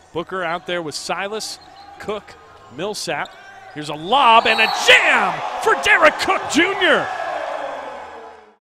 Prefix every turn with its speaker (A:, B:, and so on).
A: Booker out there with Silas, Cooke, Millsap. Here's a lob and a jam for Cooke Jr.